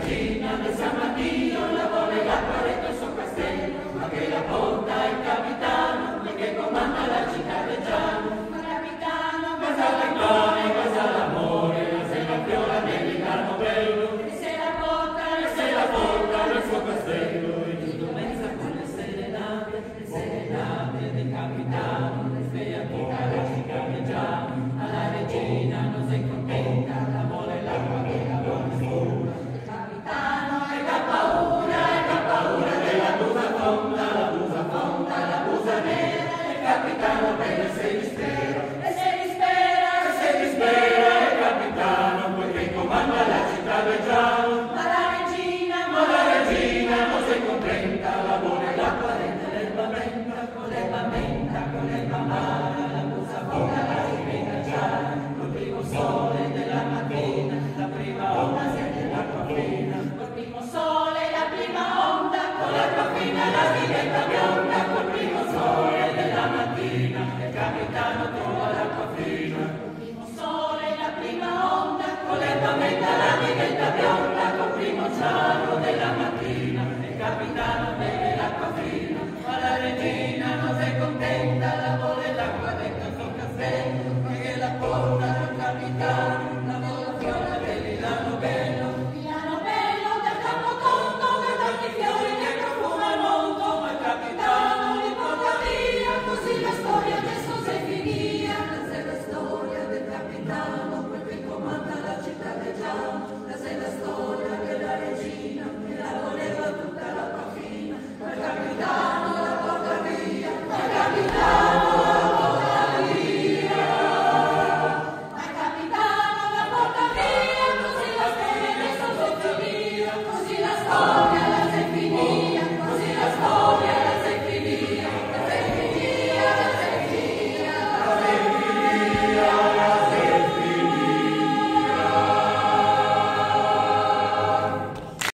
regina del San Martino lavora l'acqua dentro il suo castello, ma che la porta il capitano e che comanda la città reggiano. Ma capitano, casa del pane, casa l'amore, se la viola nell'incarno bello, e se la porta nel suo castello, e giù mezza con le serenate del capitano, le svegliatura la città reggiano. Alla regina non sei contenta, la vuole l'acqua che la vuole scura. Capitano, e che paura della busa fonda, la busa nera. Il capitano bene se dispera, il capitano, poiché comanda la città reggiano. Ma la regina non sei contenta, la vuole l'acqua dentro l'erba menta, con l'erba amara, la busa fonda la si rinacciare. Col primo sole della mattina, la prima onda siete l'acqua fina. Col primo sole la prima onda, con l'acqua fina la diventa bionda. Col primo sole della mattina, il capitano trova l'acqua fina. Col primo sole la prima onda, con l'erba menta la